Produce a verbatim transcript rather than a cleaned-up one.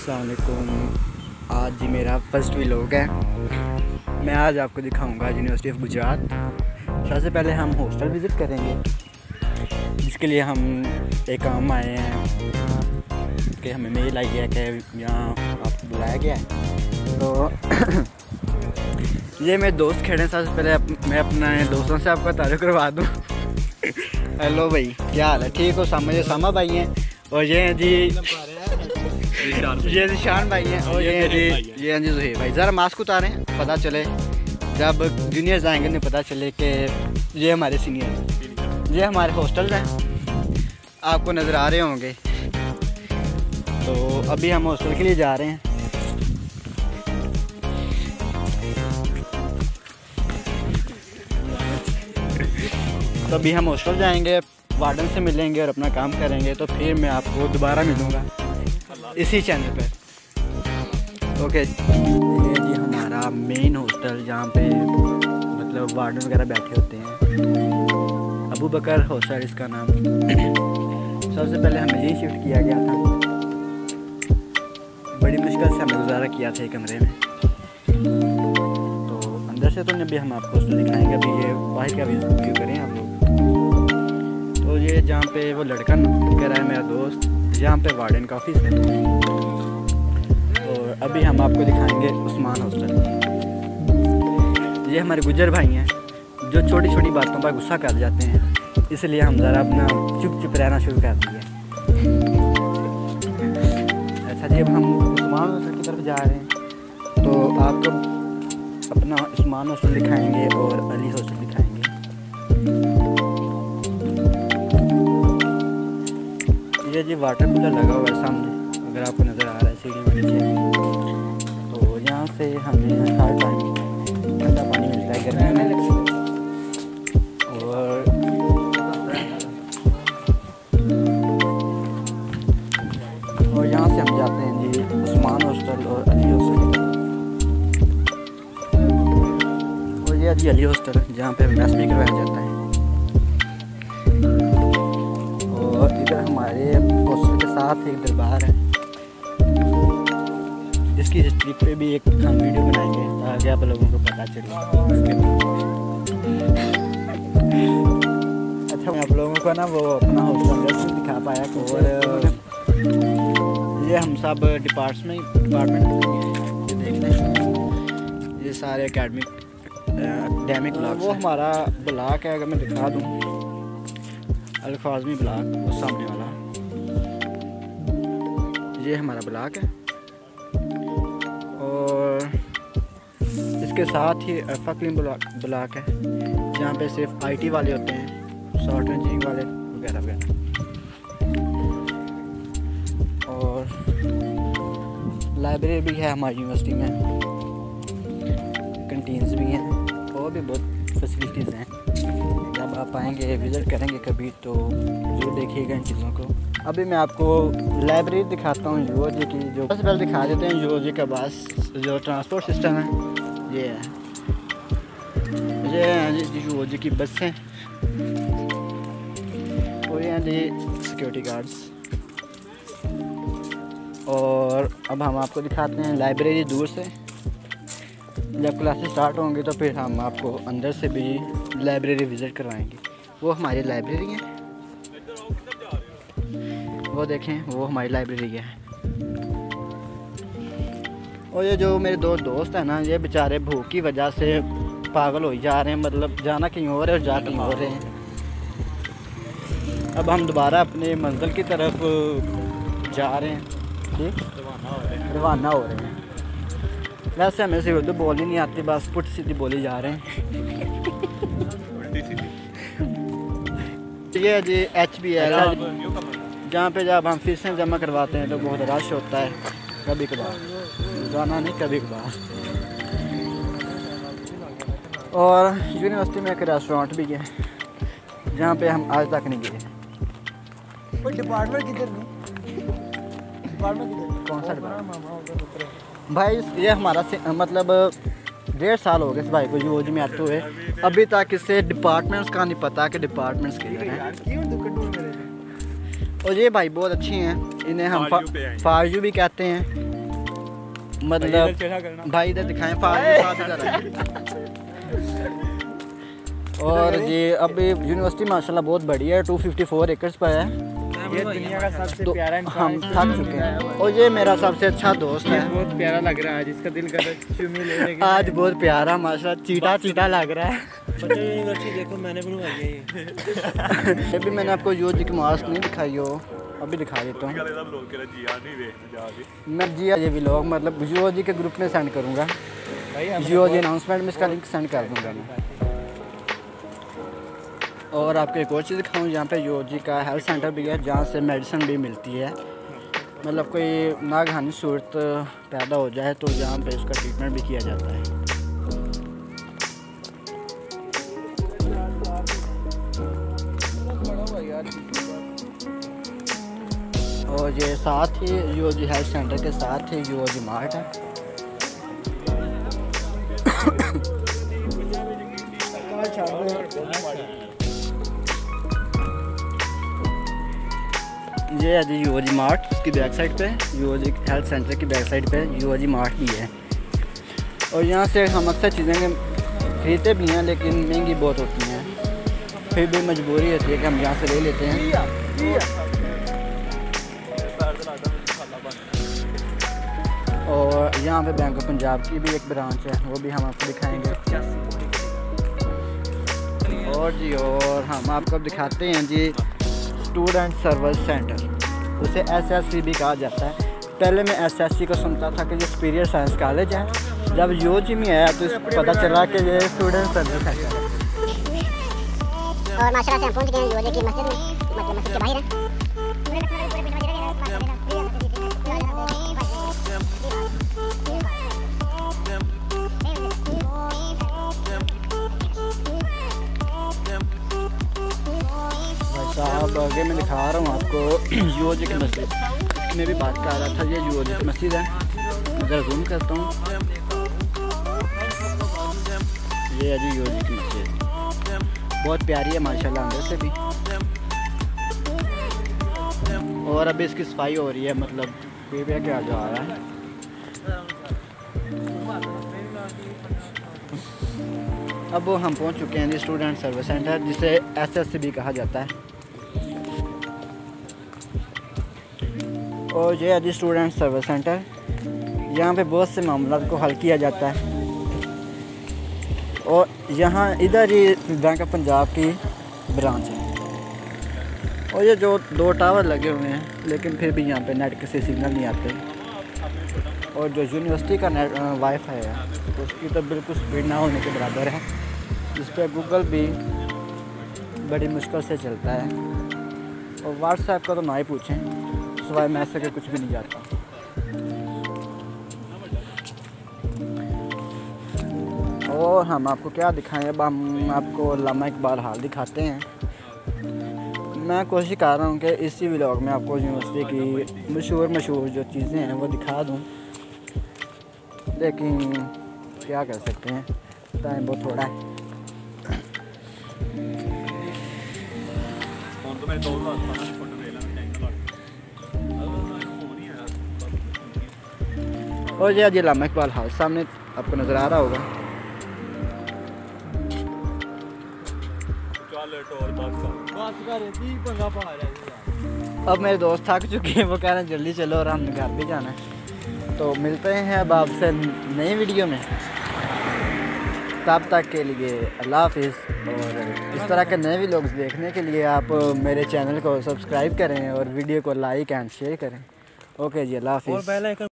अस्सलाम वालेकुम। आज जी मेरा फर्स्ट व्लॉग है। मैं आज आपको दिखाऊंगा यूनिवर्सिटी ऑफ गुजरात। सबसे पहले हम हॉस्टल विज़िट करेंगे, जिसके लिए हम एक काम आए हैं कि हमें मेल आई है कि यहाँ आपको बुलाया गया है। तो ये मेरे दोस्त खड़े हैं। सबसे पहले अप, मैं अपने दोस्तों से आपका तारुफ करवा दूँ। हेलो भाई, क्या हाल है? ठीक हो? सामा ये सामा भाई हैं, और ये हैं जी ये निशान भाई हैं, और ये हैं जी ये हैं जी ज़ुहैर भाई। ज़रा मास्क उतारें, पता चले जब जूनियर्स आएंगे नहीं पता चले कि ये हमारे सीनियर हैं। ये हमारे हॉस्टल्स हैं, आपको नज़र आ रहे होंगे। तो अभी हम हॉस्टल के लिए जा रहे हैं। तो अभी हम हॉस्टल जाएंगे, वार्डन से मिलेंगे और अपना काम करेंगे। तो फिर मैं आपको दोबारा मिलूँगा इसी चैनल पे। ओके, ये जी हमारा मेन हॉस्टल, जहाँ पे मतलब वार्डन वगैरह बैठे होते हैं। अबू बकर हॉस्टल इसका नाम। सबसे पहले हमें यही शिफ्ट किया गया था। बड़ी मुश्किल से हमें गुजारा किया था एक कमरे में। तो अंदर से तो अभी हम आपको हॉस्टल दिखाएंगे। अभी ये बाहर का व्यू करें आप लोग। तो ये जहाँ पे वो लड़का कह रहा है मेरा दोस्त, यहाँ पे वार्डन का ऑफिस है। और अभी हम आपको दिखाएंगे उस्मान हॉस्टल। ये हमारे गुजर भाई हैं जो छोटी छोटी बातों पर गुस्सा कर जाते हैं, इसलिए हम ज़रा अपना चुप चुप रहना शुरू कर दिए। अच्छा जी, अब हम उस्मान हॉस्टल की तरफ जा रहे हैं। तो आपको अपना उस्मान हॉस्टल दिखाएंगे और अली हॉस्टल दिखाएंगे। ये जी वाटर कूलर लगा हुआ है सामने, अगर आपको नज़र आ रहा है सीढ़ी में नीचे। तो यहाँ से हमें हर टाइम ठंडा पानी मिलता है गर्मी में। और और यहाँ से हम जाते हैं जी उस्मान हॉस्टल और अली हॉस्टल। और ये जी अली हॉस्टल, जहाँ पे मैस भी करवाया जाता है। और इधर हमारे हॉस्टल के साथ एक दरबार है, जिसकी हिस्ट्री पे भी एक हम वीडियो बनाएंगे ताकि आप लोगों को पता चले इसके। अच्छा, मैं आप लोगों को ना वो अपना हॉस्टल जैसे दिखा पाया। और ये हम सब डिपार्टमेंट डिपार्टमेंट ये देख लें, ये सारे एकेडमिक एकेडमिक ब्लॉक। वो हमारा ब्लॉक है, अगर मैं दिखा दूँ, अल्फाजमी ब्लॉक, वो सामने वाला ये हमारा ब्लॉक है। और इसके साथ ही फकलिंग ब्लॉक ब्लॉक है, जहाँ पे सिर्फ आईटी वाले होते हैं, सॉफ्टवेयर इंजीनियरिंग वाले वगैरह वगैरह। और लाइब्रेरी भी है हमारी यूनिवर्सिटी में, कैंटीन्स भी हैं, और भी बहुत फैसिलिटीज़ हैं। जब आप आएंगे विज़िट करेंगे कभी तो ज़रूर देखिएगा इन चीज़ों को। अभी मैं आपको लाइब्रेरी दिखाता हूँ यूओजी की। जो सबसे पहले दिखा देते हैं यूओजी का बस जो ट्रांसपोर्ट सिस्टम है, ये है ये है जी यूओजी की बस हैं। और ये हैं जी सिक्योरिटी गार्ड्स। और अब हम आपको दिखाते हैं लाइब्रेरी दूर से। जब क्लासेस स्टार्ट होंगी तो फिर हम आपको अंदर से भी लाइब्रेरी विज़िट करवाएंगे। वो हमारी लाइब्रेरी है, वो देखें, वो हमारी लाइब्रेरी है। और ये जो मेरे दो दोस्त हैं ना, ये बेचारे भूख की वजह से पागल हो जा रहे हैं। मतलब जाना कहीं और है और जा कहीं और रहे हैं। अब हम दोबारा अपने मंजिल की तरफ जा रहे हैं, ठीक, रवाना हो रहे हैं। वैसे हमें से उर्दू बोली नहीं आती, बस पुट सीधी बोली जा रहे हैं। ये जी एच बी एल, जहाँ पे जब हम फीसें जमा करवाते हैं तो बहुत रश होता है, कभी कभार, रोज़ाना नहीं कभी कभार। और यूनिवर्सिटी में एक रेस्टोरेंट भी है, जहाँ पे हम आज तक नहीं गए। डिपार्टमेंट किधर नहीं? डिपार्टमेंट किधर? कौन सा डिपार्टमेंट भाई? ये हमारा मतलब डेढ़ साल हो गए इस भाई को यूओजी में आते हुए, अभी तक इससे डिपार्टमेंट्स का नहीं पता कि डिपार्टमेंट्स किधर हैं। और ये भाई बहुत अच्छी हैं, इन्हें हम फाजू भी कहते हैं। मतलब भाई इधर दिखाएं फादर। और जी अभी यूनिवर्सिटी माशाल्लाह बहुत बड़ी है, टू फिफ्टी फोर एकर्स पर है। ये दुनिया का सबसे तो प्यारा हम थक चुके हैं और ये मेरा सबसे अच्छा दोस्त है। बहुत प्यारा लग रहा है, जिसका दिल कर चुमी ले आज बहुत प्यारा माशाल्लाह चीटा चीटा लग रहा है। यूनिवर्सिटी देखो मैंने बनवाई है ये। अभी मैंने आपको यूजी की मास्क नहीं दिखाई हो, अभी दिखा देता हूँ मैं। जी ये व्लॉग मतलब यूजी के ग्रुप में सेंड करूँगा, यूजी अनाउंसमेंट में इसका लिंक सेंड कर दूँगा मैं। और आपको एक और चीज़ दिखाऊँ, यहाँ पे यूजी का हेल्थ सेंटर भी है जहाँ से मेडिसिन भी मिलती है। मतलब कोई नागहानी सूरत पैदा हो जाए तो यहाँ पे उसका ट्रीटमेंट भी किया जाता है। और ये साथ ही यूजी हेल्थ सेंटर के साथ ही यूजी मार्ट है। ये है जी यूजी मार्ट, उसकी बैक साइड पे यूजी हेल्थ सेंटर की बैक साइड पे यूजी मार्ट भी है। और यहाँ से हम अक्सर चीज़ें खरीदते भी हैं लेकिन महंगी बहुत होती हैं, फिर भी मजबूरी होती है कि हम यहाँ से ले लेते हैं। और यहाँ पे बैंक ऑफ पंजाब की भी एक ब्रांच है, वो भी हम आपको दिखाएंगे। और जी और हम आपको दिखाते हैं जी स्टूडेंट सर्विस सेंटर, उसे एस एस सी भी कहा जाता है। पहले मैं एस एस सी को सुनता था कि ये सुपीरियर साइंस कॉलेज है, जब यूजी में आया तो पता चला कि ये स्टूडेंट सर्विस सेंटर है। और माशाल्लाह से हम पहुंच गए हैं यूजी की मस्जिद में, मतलब मस्जिद के बाहर है। साहब आगे मैं दिखा रहा हूँ आपको यूजी की मस्जिद, इसमें भी बात कर रहा था। ये यूजी की मस्जिद है, मैं ज़रा जूम करता हूँ। ये है जी यूजी की मस्जिद, बहुत प्यारी है माशाल्लाह अंदर से भी। और अभी इसकी सफाई हो रही है, मतलब पीपे क्या जा रहा है। अब वो हम पहुंच चुके हैं जी स्टूडेंट सर्विस सेंटर, जिसे एस एस सी भी कहा जाता है। और ये है जी स्टूडेंट सर्विस सेंटर, यहाँ पे बहुत से मामलों को हल किया जाता है। और यहाँ इधर ही बैंक ऑफ पंजाब की ब्रांच है। और ये जो दो टावर लगे हुए हैं लेकिन फिर भी यहाँ पे नेट किसी सिग्नल नहीं आते। और जो यूनिवर्सिटी का नेट वाईफाई है उसकी तो बिल्कुल स्पीड ना होने के बराबर है, जिस पर गूगल भी बड़ी मुश्किल से चलता है। और व्हाट्सएप का तो ना ही पूछें, सिवाय मैसेज के कुछ भी नहीं जाता। और हम आपको क्या दिखाएं, अब हम आपको अल्लामा इकबाल हाल दिखाते हैं। मैं कोशिश कर रहा हूँ कि इसी व्लॉग में आपको यूनिवर्सिटी की मशहूर मशहूर जो चीज़ें हैं वो दिखा दूँ, लेकिन क्या कर सकते हैं, टाइम बहुत थोड़ा है। और ये अल्लामा इकबाल हाल सामने आपको नज़र आ रहा होगा। अब मेरे दोस्त थक चुके हैं, वो कह रहे हैं जल्दी चलो और हमने घर भी जाना है। तो मिलते हैं अब आपसे नई वीडियो में, तब तक के लिए अल्लाह हाफिज़। और इस तरह के नए व्लॉग्स देखने के लिए आप मेरे चैनल को सब्सक्राइब करें और वीडियो को लाइक एंड शेयर करें। ओके जी, अल्लाह हाफिज़।